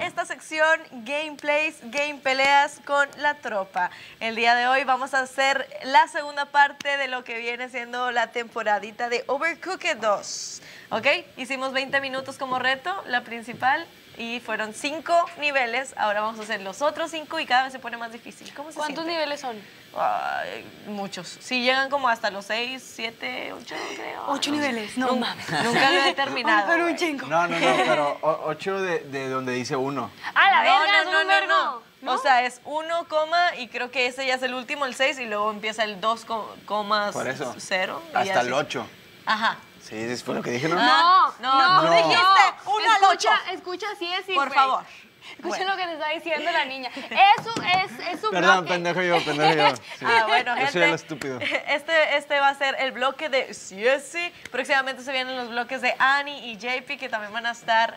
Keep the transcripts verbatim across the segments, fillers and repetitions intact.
esta sección Gameplays, Game Peleas con la tropa. El día de hoy vamos a hacer la segunda parte de lo que viene siendo la temporadita de Overcooked dos. ¿Ok? Hicimos veinte minutos como reto, la principal, y fueron cinco niveles. Ahora vamos a hacer los otros cinco y cada vez se pone más difícil. ¿Cómo se ¿Cuántos siente? niveles son? Ay, muchos. Sí, llegan como hasta los seis, siete, ocho, creo. ¿Ocho no niveles? sé. No Nun- mames. Nunca lo he terminado. Pero un güey. chingo. No, no, no, pero o- ocho de, de donde dice uno. ¡A la No, verga! no, ¡Son no, un no, vergo! no. O sea, es uno, coma, y creo que ese ya es el último, el seis, y luego empieza el dos, coma Por eso. cero. y Hasta así. el ocho. Ajá. Sí, eso fue lo que dije, ¿no? Ah, No, no, no, tú dijiste uno al ocho. Escucha, escucha, sí es sí, Por güey. favor. Escucha Bueno. lo que te está diciendo la niña. Eso es, es un Perdón, bloque. pendejo yo, pendejo yo. Sí. Ah, bueno, Yo gente. soy el estúpido. Este, este va a ser el bloque de sí es sí. Próximamente se vienen los bloques de Annie y J P, que también van a estar...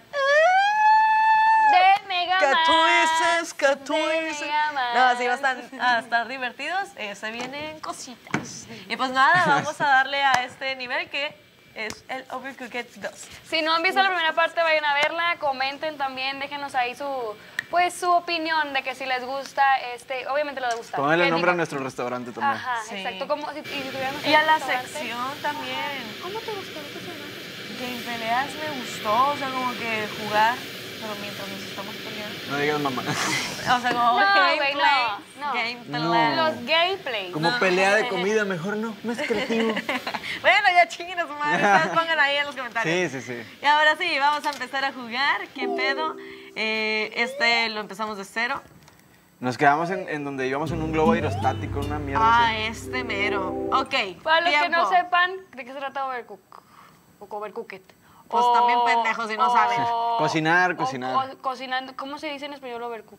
De Mega ¿Qué Man. tú dices? ¿Qué tú De dices? Mega Man. No, así va a estar, a estar divertidos. Eh, se vienen cositas. Y pues nada, vamos a darle a este nivel que es el Overcooked dos. Si no han visto la primera parte, vayan a verla, comenten también, déjenos ahí su, pues, su opinión de que si les gusta, este, obviamente les gusta. Póngale ¿Qué el nombre a digo? nuestro restaurante también. Ajá, Sí. exacto. Como si, y si tuviéramos Y a un la restaurante. sección también. ¿Cómo te gustó? ¿Qué te gustó? Game Peleas me gustó, o sea, como que jugar, pero mientras nos estamos peleando. No digas mamá. O sea, como No, güey, gameplay, no, no. gameplay. Los gameplays. Como pelea de comida, mejor no. Más creativo. Bueno, ya chinguen a su madre, ustedes pongan ahí en los comentarios. Sí, sí, sí. Y ahora sí, vamos a empezar a jugar. ¿Qué pedo? Eh, este lo empezamos de cero. Nos quedamos en, en donde íbamos en un globo aerostático, una mierda Ah, así. este mero. Ok. Para los que no tiempo. sepan de qué se trata Overcook o Overcooked. Pues O- también pendejos si no o- saben. Cocinar, o- cocinar. o cocinando. ¿Cómo se dice en español Overcook?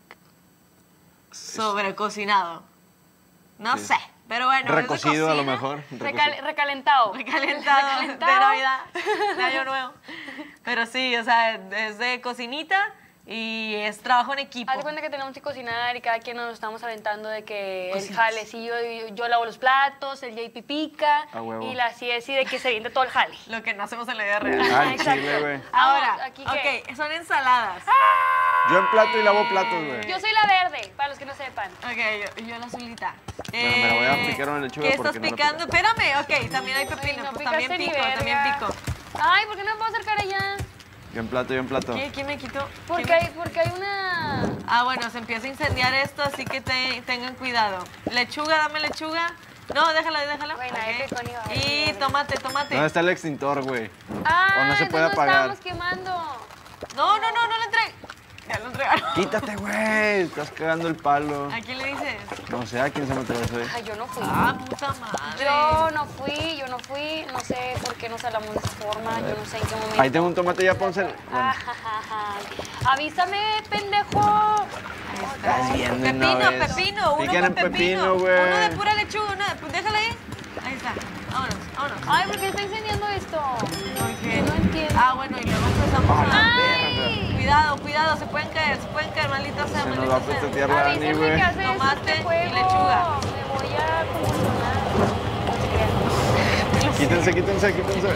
Sobrecocinado. No Sí. sé, pero bueno. es de Recocido a lo cocina, mejor. Recal- Recocido. recalentado. Recalentado, Recalentado. de Navidad, de Año Nuevo. Pero sí, o sea, es de cocinita y es trabajo en equipo. Haz de cuenta que tenemos que cocinar y cada quien nos estamos aventando de que el Cocinas. jale, sí, yo, yo, yo lavo los platos, el J P pica A huevo. y la C S de que se viene todo el jale. Lo que no hacemos en la vida real. Ay, Exacto. chile, güey. Ahora, Vamos, ¿aquí qué? ok, son ensaladas. Yo en plato y lavo platos, güey. Yo soy la verde, para los que no sepan. Ok, yo, yo la azulita. Bueno, me la voy a picar una lechuga ¿Qué porque estás no la picando? Espérame, ok, también hay Ay, pepino. no pues picaste también ni pico, también verga. pico. Ay, ¿por qué no me puedo acercar allá? Yo en plato, yo en plato. ¿Quién, quién me quitó? Porque ¿Quién me- hay, porque hay una... Ah, bueno, se empieza a incendiar esto, así que te- tengan cuidado. Lechuga, dame lechuga. No, déjala, déjala. Bueno, ok. ahí te con iba a Y ver. tomate, tomate. ¿Dónde está el extintor, güey? Ah, O no se puede entonces apagar. lo estábamos quemando. No, no, no, no le entregues. Ya lo entregaron. Quítate, güey. Estás cagando el palo. ¿A quién le dices? No sé a quién se me atravesó ahí. Ay, yo no fui. Ah, puta madre. Yo no fui, yo no fui, no sé por qué nos hablamos de esa forma, yo no sé en qué momento. Ahí tengo un tomate ya, ponce. Bueno, Ajajaja. Avísame, pendejo. estás viendo una Pepino, vez. pepino, uno Pican con en pepino. pepino, güey. Uno de pura lechuga, uno de... Pues déjala ahí. Ahí está. Vámonos, vámonos. Ay, ¿por qué está enseñando esto? Porque... No entiendo. Ah, bueno, y luego empezamos a... Ay. Cuidado, cuidado, se pueden caer, se pueden caer, maldita sea, Se nos maldita va a sea. petetear la Dani, Avísenme güey. que hace eso Tomate este y juego. lechuga. Me voy a convulsionar. No se crean. Quítense, quítense, quítense.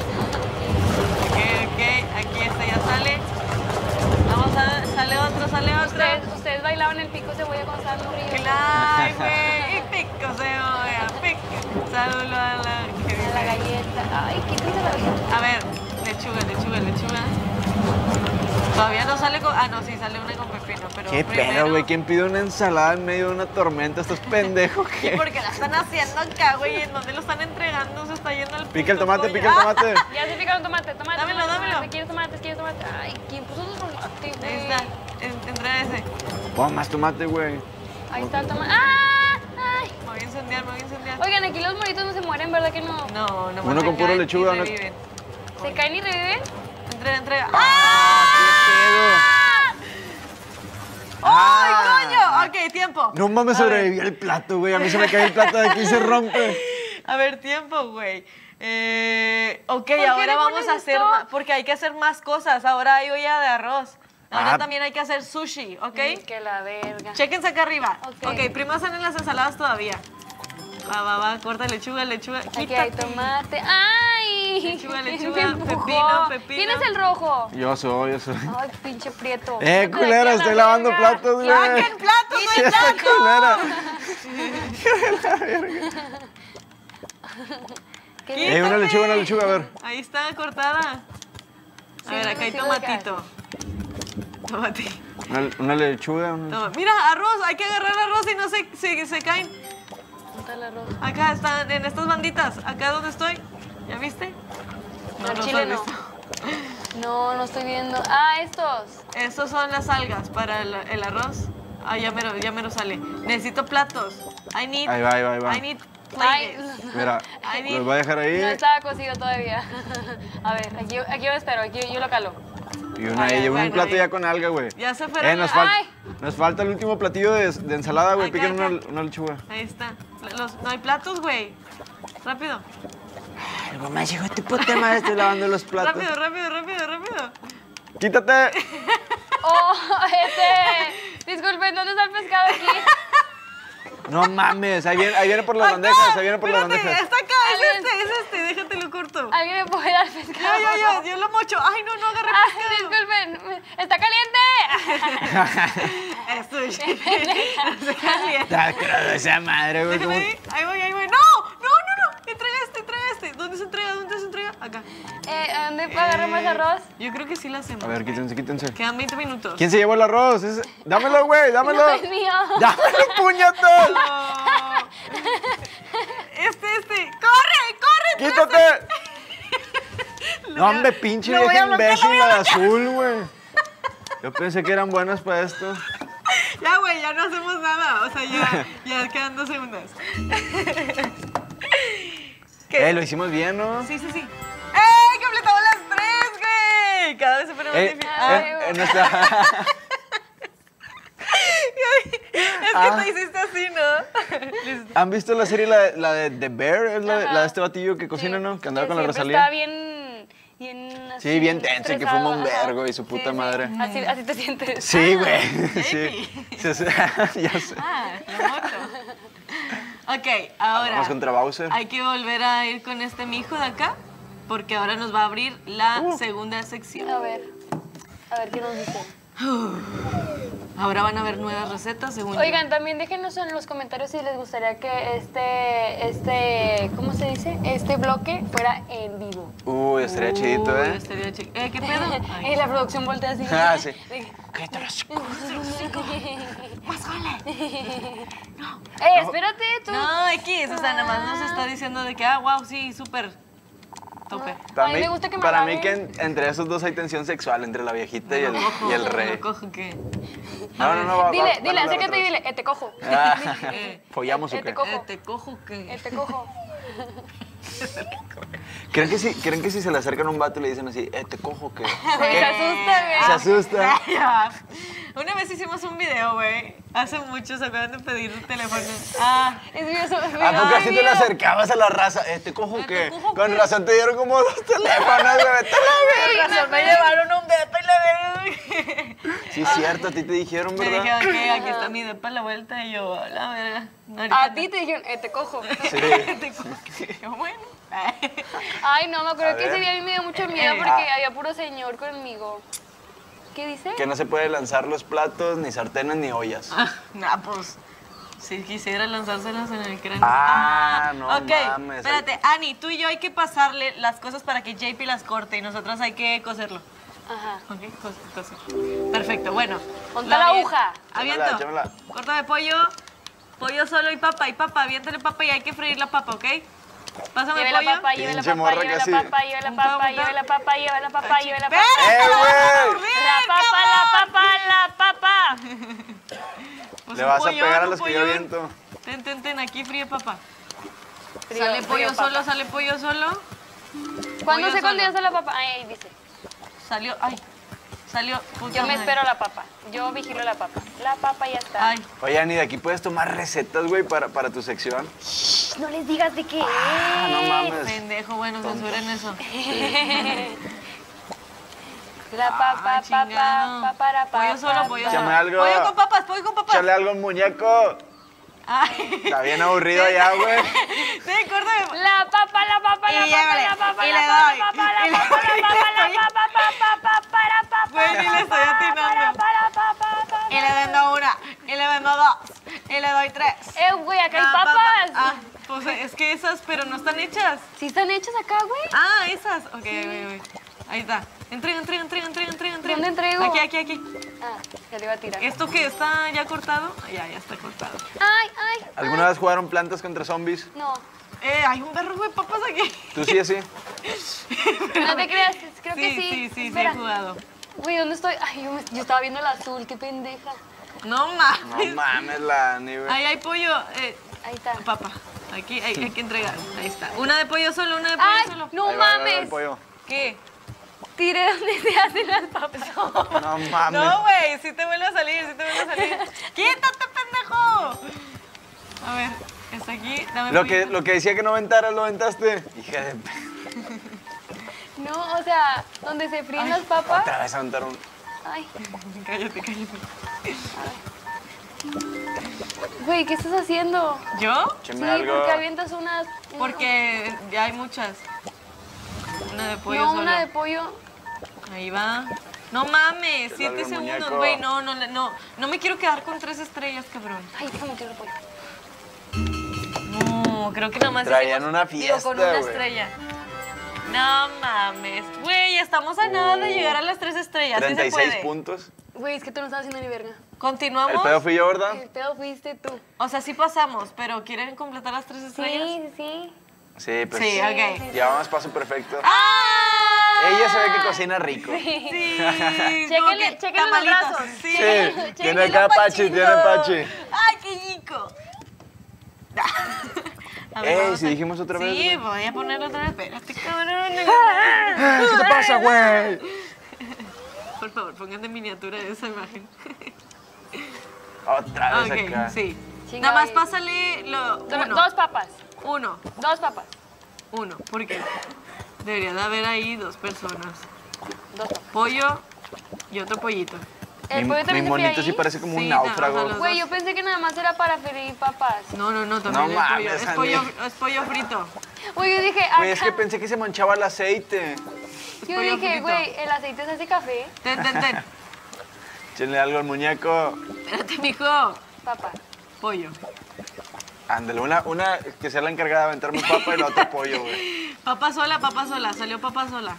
Ok, ok, aquí este ya sale. Vamos a... Sale otro, sale otro. Ustedes, ustedes bailaban el pico cebolla cuando estaban morridos. Claro, güey. Y pico cebolla, pico. Saludo a la... ¿qué A la dice? galleta. Ay, quítense la galleta. A ver, lechuga, lechuga, lechuga. Todavía no sale con... Ah, no, sí, sale una con pepino, pero ¿Qué primero... pedo, güey? ¿Quién pide una ensalada en medio de una tormenta? ¿Estás pendejo Sí, qué? porque la están haciendo acá, güey. ¿En dónde lo están entregando? Se está yendo el Pica el puto tomate, pollo. pica el tomate. Ya se picaron tomate, tomate. Dámelo, tomate, dámelo. tomate. ¿Quieres tomate? ¿Quieres tomate? Ay, ¿quién puso su tomate, güey? Ahí está. En- Entra ese. Pon más tomate, güey. Ahí está el tomate. ¡Ah! ¡Ay! Me voy a incendiar, me voy a incendiar. Oigan, aquí los moritos no se mueren, ¿verdad que no? No, no. Uno con puro lechuga, uno- ¿no? ¿Se caen y reviven? Entrega, entrega. ¡Ah! ¿Qué pedo? ¡Ay, Ah. coño! Ok, tiempo. No mames, A ver. sobreviví al plato, güey. A mí se me cae el plato de aquí y se rompe. A ver, tiempo, güey. Eh, ok, qué ahora le vamos pones a hacer esto? más, porque hay que hacer más cosas. Ahora hay olla de arroz. Ahora Ah. también hay que hacer sushi, ¿ok? Mm, que la verga. Chéquense acá arriba. Ok. Ok, primero salen las ensaladas todavía. Va, va, va, corta lechuga, lechuga. Aquí hay Quítate. tomate. ¡Ay! Ay, Lechuga, lechuga, me empujó. pepino, pepino. ¿Quién es el rojo? Yo soy, yo soy. Ay, pinche prieto. Eh, Vete de culera, aquí a la estoy lavando verga. platos, güey. ¡Saquen platos, no hay Esta platos! culera. ¿Qué? Eh, una lechuga, una lechuga, a ver. Ahí está cortada. A Sí, ver, no acá me hay sirve tomatito. Tomate. Una, una lechuga. Una... Toma. Mira, arroz, hay que agarrar arroz y no se, se, se caen. ¿Dónde está el arroz? Acá están, en estas banditas. Acá donde estoy. ¿Ya viste? No, los chile has no. visto. No, no estoy viendo. Ah, estos. Estos son las algas para el, el arroz. Ah, ya mero, ya mero sale. Necesito platos. I need. Ahí va, ahí va, ahí va. I need Ay, plates. Mira, I need- los voy a dejar ahí. no estaba cocido todavía. A ver, aquí, aquí yo espero, aquí yo lo calo. Y una Ay, ahí, bueno, un plato ahí. ya con alga, güey. Ya se fueron Eh, nos, las- fal- Ay. nos falta el último platillo de, de ensalada, güey. Acá, Piquen una, acá. una lechuga. Ahí está. Los- no hay platos, güey. Rápido. Ay, mamá, hijo de tu puta madre, estoy lavando los platos. Rápido, rápido, rápido, rápido. ¡Quítate! Oh, este. Disculpen, ¿dónde está el pescado aquí? No mames, ahí viene, ahí viene por las Acá, bandejas, ahí viene por las espérate, bandejas. está acá, es Alguien- este, es este, déjatelo corto. ¿Alguien me puede dar pescado? Ya, ya, ya, yo lo mocho. Ay, no, no agarré Ah, pescado. disculpen, está caliente. Esto es. No se calienta. Está crudo esa madre, güey. Déjame ¿cómo? ahí, ahí voy, ahí voy. No, no, no, no. Entrega este, entrega este. ¿Dónde se entrega? ¿Dónde se entrega? Acá. Eh, ¿Dónde agarrar más Eh, arroz? Yo creo que sí lo hacemos. A ver, quítense, quítense. Quedan veinte minutos. ¿Quién se llevó el arroz? Ese- Dámelo, güey, dámelo. No, es mío. ¡Dámelo, puñetas! No. Este, este. ¡Corre, corre! ¡Quítate! No, hombre, pinche Lo voy vieja a bloquear, imbécil lo voy a la de azul, güey. Yo pensé que eran buenas para esto. Ya, güey, ya no hacemos nada. O sea, ya, ya quedan dos segundos. ¿Qué? Eh, lo hicimos bien, ¿no? Sí, sí, sí. ¡Eh! ¡Completamos las tres, güey! Cada vez se pone más Eh, difícil. eh, Ah, en nuestra... es que ah. te hiciste así, ¿no? Listo. ¿Han visto la serie, la, la de The Bear? Es la, de- la de este batillo que cocina, Sí, ¿no? Que andaba que con la siempre Rosalía. Está bien, bien así, Sí, bien tenso, y que estresado, fuma un ajá. vergo y su puta Sí, sí, madre. Así, así te sientes. Sí, güey. Ah, Sí. Sí, sí. Ya sé. Ah, lo mocho. Ok, ahora Vamos contra Bowser. hay que volver a ir con este mijo de acá, porque ahora nos va a abrir la Uh. segunda sección. A ver, a ver qué nos dice. Ahora van a ver nuevas recetas, según yo. Oigan, también déjenos en los comentarios si les gustaría que este, este, ¿cómo se dice? Este bloque fuera en vivo. Uy, estaría chidito, Uy, ¿eh? estaría chi- eh, ¿qué pedo? Ay, Y la producción voltea así. Ah, sí. De- Cállate los... Eh, espérate, tú. No, X, o sea, nada más nos está diciendo de que, ah, wow, sí, súper tope. Para A mí mí, me gusta que me para alaben. mí que en- entre esos dos hay tensión sexual, entre la viejita y el, Cojo, y el rey. no cojo que... No, no, no. va- Dile, va- dile, van a hablar acércate y otra dile, eh, te cojo. vez. Ah, Eh, ¿Follamos o eh, te qué? cojo. eh, te cojo que... Eh, te cojo. ¿Creen que, si, ¿Creen que si se le acercan a un vato y le dicen así, eh, te cojo o qué? Se ¿Qué? asusta, güey. Se asusta. Ya. Una vez hicimos un video, güey. Hace mucho, ¿se acuerdan de pedir un teléfono? Ah, Es que eso, ¿A poco así te le acercabas a la raza? Eh, ¿te cojo o qué? Con razón te dieron como dos teléfonos, güey. Vete a la verga. con razón me llevaron un depa y la verga. Sí, es cierto, a ti te dijeron, Me ¿verdad? dijeron que aquí está mi depa a la vuelta y yo, a la verga. Ahorita A no. ti te dijeron, eh, te cojo. Sí. Te cojo. Yo, bueno. Ay, no, me A acuerdo que ver. ese día a mí me dio mucho miedo Eh, porque ah. había puro señor conmigo. ¿Qué dice? Que no se puede lanzar los platos, ni sartenes, ni ollas. Ah, nah, pues. Si quisiera lanzárselas en el cráneo. Ah, no ok. mames. Espérate, Ani, tú y yo hay que pasarle las cosas para que J P las corte y nosotras hay que coserlo. Ajá. Ok, cos coser. Perfecto, bueno. Ponte Lo la avien- aguja. Aviento. Échamela, échamela. Córtame pollo. Pollo solo y papa. Y papa, aviéntale papa y hay que freír la papa, ¿ok? Pásame Lleve la pollo. papa, lleve la Pinche papa, morra lleve que la así. papa, lleve la Punta, papa, punta. lleve la papa, lleve la papa, lleve la papa. ¡Eh, güey! La papa, la papa, la papa. Pues Le un vas a pollón, pegar a un los que yo pollón. aviento. Ten, ten, ten, aquí fríe papa. Frío, sale frío pollo papa. solo, sale pollo solo. ¿Cuándo pollo se cuándo solo. ya está la papa? Ay, ahí dice. Salió, ay, salió. puta Yo me madre. espero la papa. Yo vigilo la papa. La papa ya está. Ay, Oye, Ani, de aquí puedes tomar recetas, güey, para, para tu sección. No les digas de qué Ah, no es. mames. pendejo, bueno, censuren eso. La papa, Ah, chingado. papa, papa, la papa. Pollo solo, pollo Échame solo. algo. Pollo con papas, pollo con papas. Échale algo al muñeco. Ay. Está bien aburrido ya, güey. Sí, córtame. La papa, la papa, Y la papa, llévale, la papa, y la le papa, doy, la papa, y le- la papa, la papa, la papa, papa, papa, para, papa, Güey, ni le estoy atinando. para, papa, papa. Y le vendo una, y le vendo dos, y le doy tres. Eh, güey, acá hay Ah, papa. papas. Ah, pues es que esas, pero no están hechas. ¿Sí están hechas acá, güey? Ah, esas. Ok, güey, güey. Ahí está. Entrega, entrega, entrega, entrega, entrega, entrega. ¿Dónde entrego? Aquí, aquí, aquí. Ah, ya le iba a tirar. ¿Esto qué? ¿Está ya cortado? Ah, Ya, ya está cortado. Ay, ay. ¿Alguna vez jugaron plantas contra zombies? No, Eh, hay un perro de papas aquí. ¿Tú sí, así? no te creas, creo Sí, que sí. sí, sí, sí, Espera. he jugado. Güey, ¿dónde estoy? Ay, yo, me- yo estaba viendo el azul, qué pendeja. No No mames. mames, la ni, güey. Ahí hay pollo. Eh, Ahí está. papa. Aquí hay, hay que entregar. Ahí está. Una de pollo solo, una de pollo Ay, solo. no Ahí va, ahí va el mames. pollo. ¿Qué? Tire donde se hacen las papas. No mames. No, güey, sí te vuelve a salir, sí te vuelve a salir. ¡Quítate, pendejo! A ver, está aquí, dame Lo que, pollito. lo que decía que no aventaras, lo aventaste. Hija de... p- No, o sea, donde se fríen las papas. Otra vez aventaron. Ay, Cállate, cállate. güey, ¿qué estás haciendo? ¿Yo? Sí, Écheme algo. porque avientas unas. Porque ya hay muchas. Una de pollo No, solo. una de pollo. Ahí va. No mames, Te siete largo el segundos, muñeco. güey. No, no, no. No me quiero quedar con tres estrellas, cabrón. Ay, déjame tirar el pollo. No, creo que nada más Traían hicimos- una digo, con fiesta, una güey. estrella. No mames. Güey, estamos a nada de llegar a las tres estrellas. Sí se treinta y seis puede. puntos. Güey, es que tú no estás haciendo ni verga. Continuamos. El pedo fui yo, ¿verdad? El pedo fuiste tú. O sea, sí pasamos, pero ¿quieren completar las tres estrellas? Sí, sí. Sí, pues. Sí, ok. Llevamos paso perfecto. ¡Ah! Ella se ve que cocina rico. Sí. Chéquenle- como que chéquenle los tamalitos. brazos. Sí. Sí, Chéquenle tiene los acá pachi, Pachito. tiene pachi. ¡Ay, qué rico! A ver, Ey, vamos si a- dijimos otra vez, Sí, güey. voy a ponerlo otra vez. Espérate, cabrón. ¿Qué te pasa, güey? Por favor, pongan de miniatura esa imagen. Otra vez Ok, acá. sí. Chinga, Nada más güey. pásale lo. Do- Uno. Dos papas. Uno. Dos papas. Uno. ¿Por qué? Debería de haber ahí dos personas. Dos papas. Pollo y otro pollito. El Mi, pollo mi también se fríe monito ahí. sí parece como Sí, un no, náufrago. o sea, los- Güey, yo pensé que nada más era para freír papas. No, no, no, también No es mames, pollo. Es Ani. pollo, es pollo frito. Güey, yo dije, Güey, es que acá- pensé que se manchaba el aceite. yo pollo dije, frito. güey, el aceite se hace café. Ten, ten, ten. Échenle algo al muñeco. Espérate, mijo. Papá. Pollo. Ándale, una, una que sea la encargada de aventarme papa y la otra pollo, güey. Papa sola, papa sola. Salió papa sola.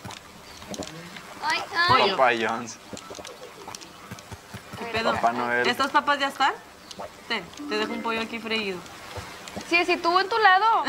Ay, ay. Pollo. Papá John's. ¿Qué pedo? Papá Noel. ¿Estas papas ya están? Ten, te dejo un pollo aquí freído. Sí, sí, tú en tu lado.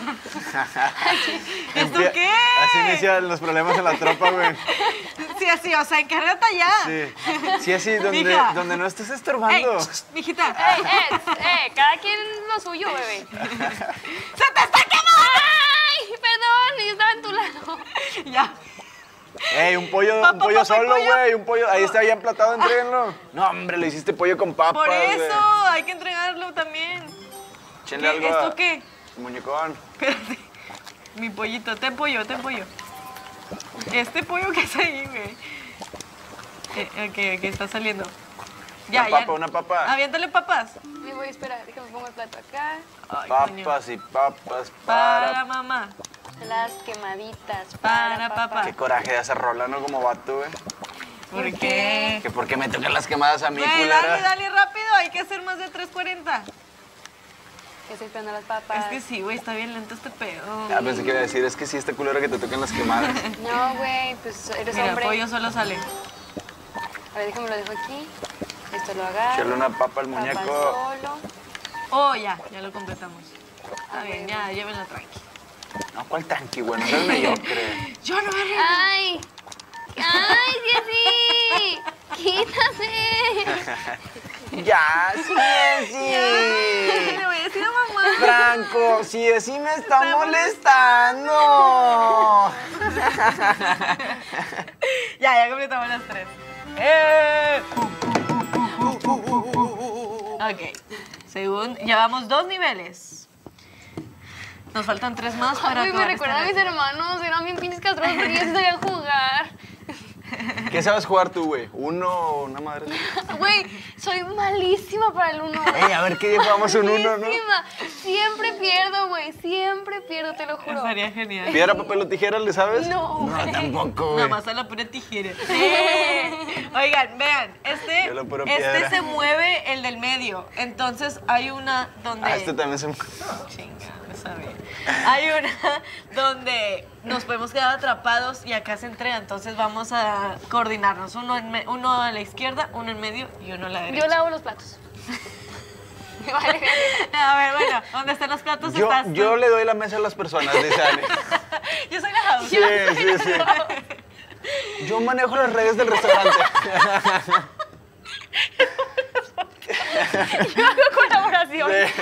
¿Esto Empie- qué? Así inician los problemas en la tropa, güey. Sí, así, o sea, encárgate allá. Sí. Sí, así, donde, Mija. donde no estés Ey, estorbando. mijita. Ey, eh, eh, cada quien lo suyo, bebé. ¡Se te está quemando! Ay, perdón, yo estaba en tu lado. Ya. Ey, un pollo, Papá, un pollo papá, solo, pollo. güey. Un pollo. Ahí está ya emplatado, entréguenlo. No, hombre, le hiciste pollo con papas, Por güey. eso, hay que entregarlo también. Échenle ¿Qué? algo ¿Esto a- qué? Muñecón. Espérate. Mi pollito, ten pollo, ten pollo. Este pollo que es ahí, güey. Eh, ok, ok, está saliendo. Ya, Una ya. papa, una papa. Aviéntale papas. Me voy a esperar, déjame pongo el plato acá. Ay, coño. Papas y papas Para para... mamá. Las quemaditas Para para, papá. papá. Qué coraje de hacer rola, ¿no? Como vato, güey. ¿Por ¿Por qué? Que porque me tocan las quemadas a mí, Güey, culera. dale, dale rápido, hay que hacer más de tres cuarenta. Estoy esperando las papas. Es que sí, güey, está bien lento este pedo. Ah, pensé que iba a decir, es que sí, está culero que te toquen las quemadas. No, güey, pues eres Mira, el hombre. pollo solo sale. A ver, déjame lo dejo aquí. Esto lo agarro. Echarle una papa al Papa muñeco. solo. Oh, ya, ya lo completamos. Está Ah, bien, bueno. ya, llévenla tranqui. No, ¿cuál tranqui, güey? No seas mediocre. Yo no me río. ¡Ay! ¡Ay, sí, sí! ¡Quítate! Ya, sí, sí. Le voy a decir a mamá. Franco, si así me está Está molestando. Ya, ya completamos las tres. ¡Eh! Ok. Según, llevamos dos niveles. Nos faltan tres más para Ay, me acabar recuerda a este mis reto. hermanos. Eran bien pinches castrosos porque ellos sí sabían jugar. ¿Qué sabes jugar tú, güey? ¿Uno o una madre? Güey, soy malísima para el uno. Ey, a ver qué día jugamos un uno, ¿no? Malísima. Siempre pierdo, güey. Siempre pierdo, te lo juro. Estaría genial. ¿Piedra, papel o tijera, le sabes? No, No, güey. tampoco, güey. Nada más a la pura tijera. Sí. Oigan, vean, este, Yo la pura este piedra. se mueve el del medio. Entonces hay una donde. Ah, este también se... Chinga, no sabía. Hay una donde nos podemos quedar atrapados y acá se entrega. Entonces vamos a coordinarnos. Uno, en me- uno a la izquierda, uno en medio y uno a la derecha. Yo lavo los platos. Vale. A ver, bueno, ¿dónde están los platos? Yo, Estás tú. yo le doy la mesa a las personas, dice Ani. Yo soy la house. Sí, sí, sí. Yo manejo las redes del restaurante. Yo hago colaboración. Sí.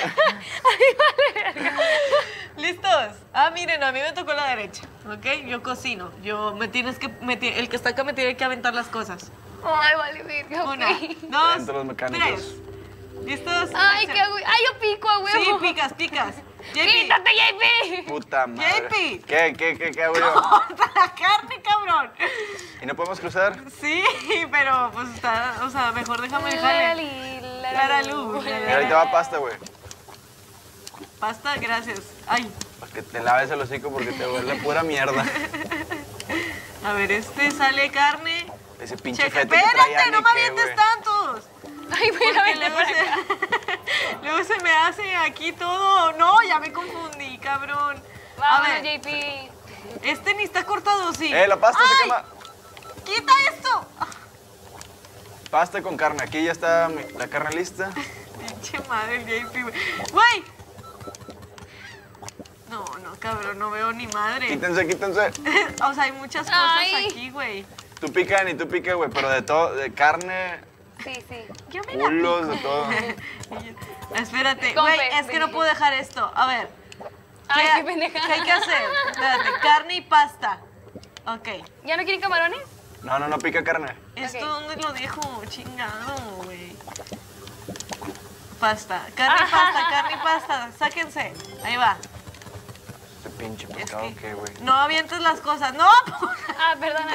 ¿Listos? Ah, miren, a mí me tocó la derecha, ¿ok? Yo cocino. Yo me tienes que, me ti- el que está acá me tiene que aventar las cosas. Ay, vale, verga, Una, ok. dos, Entre los mecánicos. tres. ¿Listos? Ay, qué hago. Ay, yo pico, a huevo. Sí, picas, picas. J P, ¡Quítate, J P! Puta madre. J P. ¿Qué, qué, qué, qué hago yo? corta la carne, cabrón. ¿Y no podemos cruzar? Sí, pero pues está, o sea, mejor déjame dejarle. Lara Luz. Mira, ahorita va pasta, güey. Pasta, gracias. Ay, Para que te laves el hocico porque te huele pura mierda. a ver, este sale carne. Ese pinche Checa, feto que trae espérate, Ani, no me ¿qué, avientes güey? tantos. Ay, voy a Porque vender luego para se, acá. luego se me hace aquí todo. No, ya me confundí, cabrón. A Vámonos, ver, J P. este ni está cortado, sí. Eh, la pasta ¡Ay! se quema. ¡Quita esto! Pasta con carne. Aquí ya está mi- la carne lista. Pinche madre el J P, güey. ¡Güey! No, no, cabrón, no veo ni madre. Quítense, quítense. O sea, hay muchas cosas Ay. aquí, güey. Tú pica, ni tú pica, güey, pero de todo, de carne, Sí, sí. Yo me la culos, de todo. Espérate, Con güey, fe, es que no sí. puedo dejar esto. A ver. Ay, ¿qué, qué pendeja. ¿Qué hay que hacer? Espérate, carne y pasta. Ok. ¿Ya no quieren camarones? No, no, no pica carne. ¿Esto Ok. dónde lo dejo? Chingado, güey. Pasta. Carne y Ajá. pasta, carne y pasta. Sáquense. Ahí va. Este pinche Es pescado, que ¿qué, güey? no avientes las cosas. ¡No! Ah, perdóname.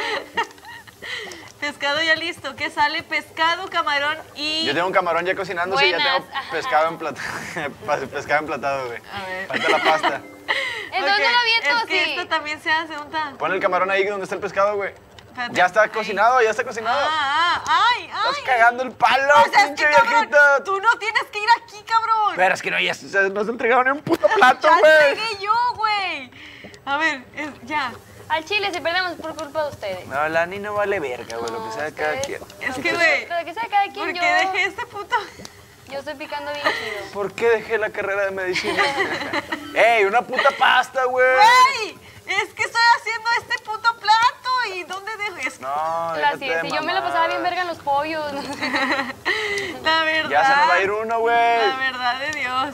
Pescado ya listo. ¿Qué sale? Pescado, camarón y... Yo tengo un camarón ya cocinándose y ya Buenas, tengo ajá. pescado emplatado. pescado emplatado, güey. A ver. Falta la pasta. Entonces Ok, no lo aviento, es que sí. esto también se hace un tan... Pon el camarón ahí donde está el pescado, güey. Espérate. Ya está Ahí. cocinado, ya está cocinado. Ah, ah, ay, ay. Estás cagando el palo, O sea, es pinche que, cabrón, viejita. tú no tienes que ir aquí, cabrón. Pero es que no, ya se- no se entregaron ni un puto plato, Ya güey. llegué yo, güey. A ver, es- ya. Al chile, si perdemos por culpa de ustedes. No, la ni no vale verga, güey, lo que sea de cada ustedes- quien. Es Lo que, güey, Lo que sea cada quien, ¿por yo, qué dejé este puto? yo estoy picando bien chido. ¿Por qué dejé la carrera de medicina? ¡Ey, una puta pasta, güey! Güey, es que estoy haciendo este puto plato y ¿dónde dejo esto? No, La déjate siete, de yo me la pasaba bien mamadas. verga en los pollos. La verdad. Ya se nos va a ir uno, güey. La verdad de Dios.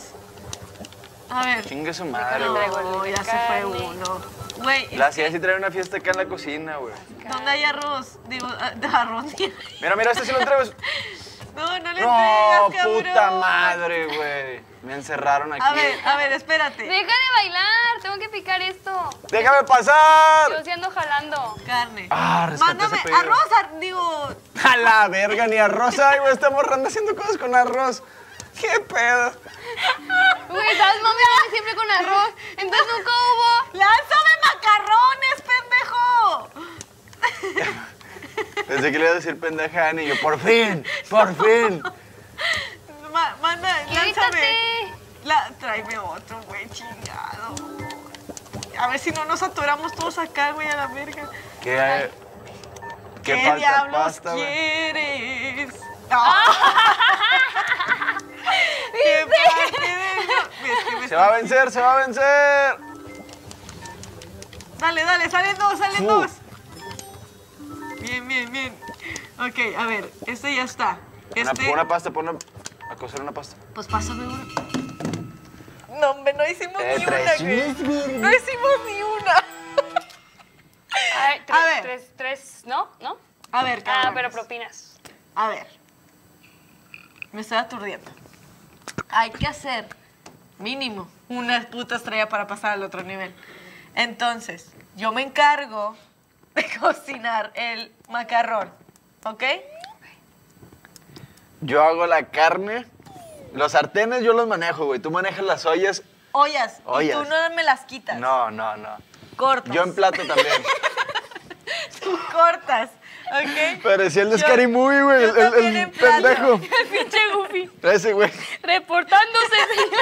A ver. Chingue su madre, No, güey. traigo el ya se carne. fue uno. Güey, La hacía sí trae una fiesta acá en la cocina, güey. ¿dónde hay arroz? Digo, ah, de arroz. Mira, mira, este sí lo entrego. No, no le No, entregas, cabrón. puta madre, güey. Me encerraron aquí. A ver, a ver, espérate. Deja de bailar, tengo que picar esto. ¡Déjame Yo pasar! sí ando jalando. Carne. Ah, rescaté Mándame ese pedido. arroz, ar- digo, A la verga, ni arroz hay, güey. Esta morra anda haciendo cosas con arroz. ¿Qué pedo? Güey, ¿sabes, mami? Mami siempre con arroz. Entonces nunca hubo. ¡lánzame macarrones, pendejo! Pensé que le iba a decir pendeja a Ani y yo, por fin, por fin. Ma- manda, lánzame. Quítate. La, tráeme otro, güey, chingado. A ver si no nos atoramos todos acá, güey, a la verga. ¿Qué, ¿Qué, falta diablos pasta, güey? quieres? ¡Ah! ¡Qué parte de yo! Es que me Se va a vencer, se va a vencer. Dale, dale, salen dos, salen Fu. dos. Bien, bien, bien. Ok, a ver, este ya está. Una, Este, una pasta, pon una- a cocer una pasta. pues pásame uno. No, hombre, no hicimos Eh, ni una, traes güey. unas vergas. No hicimos ni una. A ver, tres, A ver. tres, tres, ¿no? ¿No? A ver, Ah, cabrón. pero propinas. A ver. Me estoy aturdiendo. Hay que hacer mínimo una puta estrella para pasar al otro nivel. Entonces, yo me encargo de cocinar el macarrón, ¿ok? Yo hago la carne. Los sartenes yo los manejo, güey. Tú manejas las ollas. Ollas, Ollas. y tú no me las quitas. No, no, no. Cortas. Yo en plato también. Tú cortas, ¿ok? Parecía el de Yo- Scary Movie, güey. yo El, el- también el en plato. pendejo. El pinche Goofy. Ese, güey. Reportándose.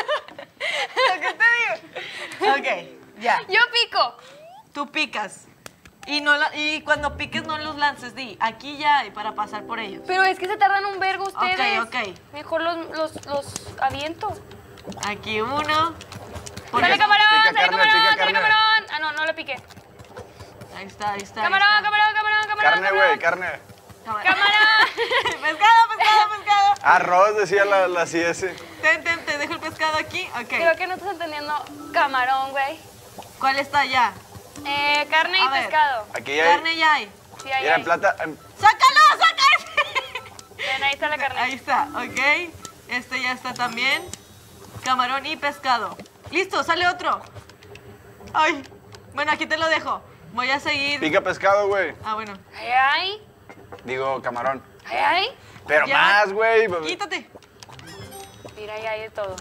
¿Lo que te digo? Ok, ya. Yo pico. Tú picas. Y, no la- y cuando piques no los lances, di, aquí ya, y para pasar por ellos. Pero es que se tardan un vergo ustedes. Ok, ok. Mejor los, los, los aviento. Aquí uno. ¡Sale camarón! pica ¡Sale carne, camarón! pica ¡Sale carne. camarón! Ah, no, no le piqué. Ahí está, ahí está. ahí ¡Camarón, está. camarón, camarón, camarón! Carne, camarón. güey, carne. Cámara. ¡Camarón! pescado, pescado, pescado. Arroz, decía la, la C S. Ten, ten, te dejo el pescado aquí. Creo Ok. que no estás entendiendo camarón, güey. ¿Cuál está allá? Eh, carne A y ver. pescado. Aquí ya hay. Carne ya hay. Sí, ahí, Mira, ahí. en plata. en- ¡Sácalo, sácalo! Ven, ahí está la carne. Ahí está, ok. Este ya está también. Camarón y pescado. Listo, sale otro. Ay. Bueno, aquí te lo dejo. Voy a seguir. Pica pescado, güey. Ah, bueno. Ay, ay. Digo, camarón. Ay, ay. Pero Ya. más, güey. Quítate. Mira, ahí hay de todo.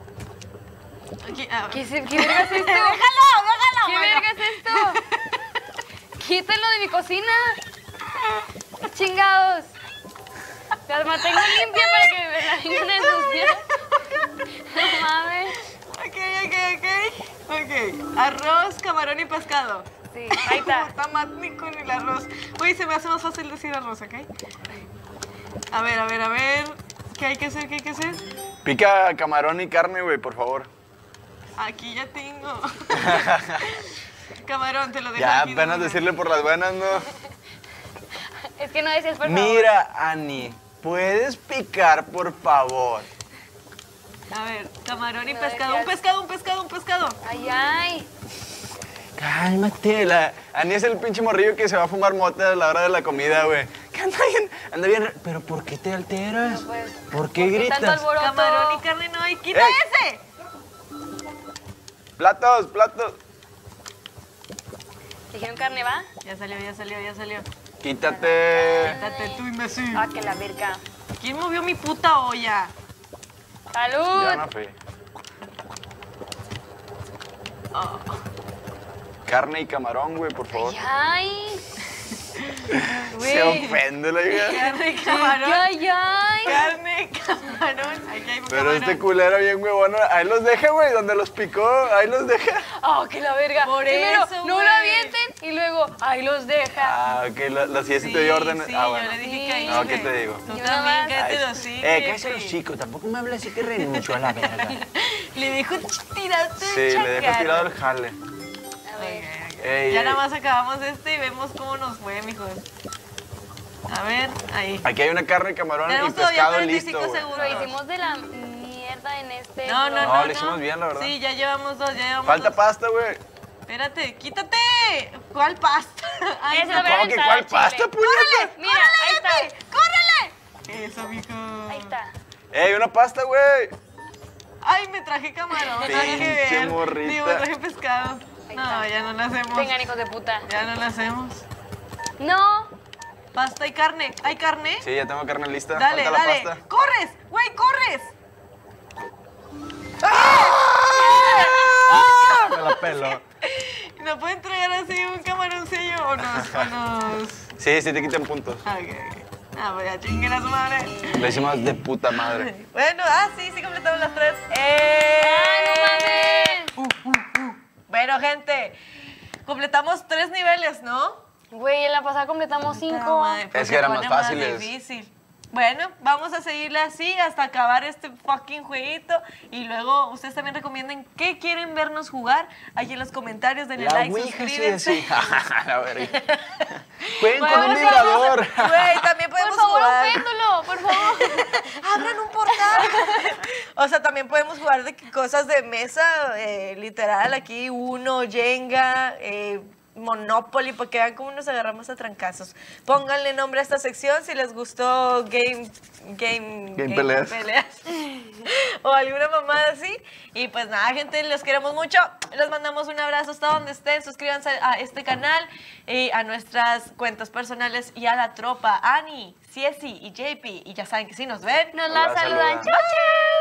Aquí, ah. ¿Qué, se- qué verga es esto? Déjalo, déjalo. ¿Qué bueno. verga es esto? Quítenlo de mi cocina. Chingados. La mantengo limpia para que me la vengan a ensuciar. No mames. Ok, ok, ok. Ok. Arroz, camarón y pescado. Sí, ahí está. Está más ni con el arroz. Uy, se me hace más fácil decir arroz, ¿ok? A ver, a ver, a ver. ¿Qué hay que hacer? ¿Qué hay que hacer? Pica camarón y carne, güey, por favor. Aquí ya tengo. Camarón, te lo dejo Ya aquí, apenas Domina. decirle por las buenas, ¿no? Es que no decías por favor. Mira, Ani, ¿puedes picar, por favor? A ver, camarón y No pescado. decías. Un pescado, un pescado, un pescado. Ay, ay. Cálmate, la... Ani es el pinche morrillo que se va a fumar mota a la hora de la comida, güey. Que anda bien, anda bien... ¿Pero por qué te alteras? No, pues, ¿Por qué ¿por qué tanto gritas? alboroto? Camarón y carne no hay. ¡Quita Ey. ese! Platos, platos. ¿Dijeron carne, va? Ya salió, ya salió, ya salió. Quítate. Quítate tú, imbécil. Ah, que la verga. ¿Quién movió mi puta olla? ¡Salud! Ya no fui. Oh. Carne y camarón, güey, por favor. Ay, Se ofende la hija. Carne y camarón. ay, ay. Carne, camarón. Aquí hay un Pero camarón. este culero bien huevón, ahí los deja, güey, donde los picó, ahí los deja. Oh, que la verga. Por Primero, eso, no güey. lo avienten y luego, ahí los deja. Ah, ok, la, la C S Sí, te dio orden. sí, ah, yo bueno. le dije Sí. que ahí. No, ¿qué te digo? Tú Yo también, nomás- cállate Ay, los hocico. Eh, cállese los chicos, tampoco me hables así que renunció a la verga. Le dijo, tiraste Sí, le dejó tirado el jale. A ver. Ey, Ya ey. nada más acabamos este y vemos cómo nos fue, mijos. A ver, ahí. Aquí hay una carne, camarón y Tenemos todavía pescado cuarenta y listo, cinco güey. segundos. Lo hicimos de la mierda en este. No, no, blog. no. No, lo hicimos bien, la verdad. Sí, ya llevamos dos, ya llevamos Falta dos. pasta, güey. Espérate, quítate. ¿Cuál pasta? Ay, Esa no. la ¿Cómo verdad que está cuál chile. pasta, puñeta? Mira, ahí está. ¡Córrele! Eso, mijo. Ahí está. Ey, una pasta, güey. Ay, me traje camarón. Nada que Pinche ver. morrita. Digo, me traje pescado. Ahí No, está. ya no lo hacemos. Vengan, hijos de puta. Ya no lo hacemos. No. Pasta y carne. ¿Hay carne? Sí, ya tengo carne lista. Dale, Falta dale. la pasta. ¡Corres! ¡Güey, corres! Me la pelo. ¿No pueden entregar así un camaroncillo o nos...? O nos... Sí, sí te quitan puntos. Ah, ok, ok. Ah, voy a chingar a su madre. Lo hicimos de puta madre. Bueno, ah, sí, sí completamos las tres. ¡Eh! ¡Ay, no mames! Bueno, gente, completamos tres niveles, ¿no? Güey, en la pasada completamos cinco. Madre, pues Es se que eran pone más fáciles. difícil. Bueno, vamos a seguirle así hasta acabar este fucking jueguito. Y luego ustedes también recomienden qué quieren vernos jugar. Aquí en los comentarios, denle La like, ouija, sí, suscríbanse. sí. La verga. Jueguen con Bueno, un sí, vibrador. Güey, también Por podemos favor, jugar. un péndulo, por favor. Abran un portal. O sea, también podemos jugar de que cosas de mesa, eh, literal, aquí uno, Jenga, eh, Monopoly, para que vean cómo nos agarramos a trancazos. Pónganle nombre a esta sección si les gustó Game... Game, Game Peleas. Peleas. o alguna mamada así. Y pues nada, gente, los queremos mucho. Les mandamos un abrazo hasta donde estén. Suscríbanse a este canal y a nuestras cuentas personales y a la tropa. Ani, Ciesi y J P. Y ya saben que si nos ven, Nos la la saludan. saludan. Chao, chao.